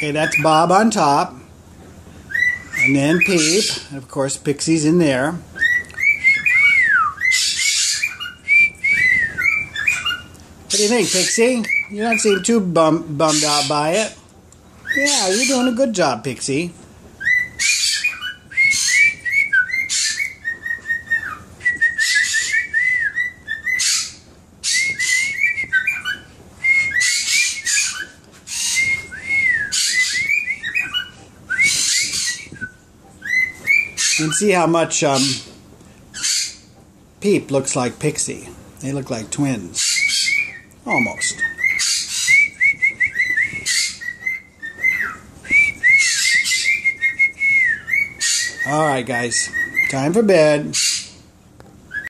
Okay, that's Bob on top. And then Peep. And of course, Pixie's in there. What do you think, Pixie? You don't seem too bummed out by it. Yeah, you're doing a good job, Pixie. You can see how much Peep looks like Pixie. They look like twins. Almost. Alright guys, time for bed.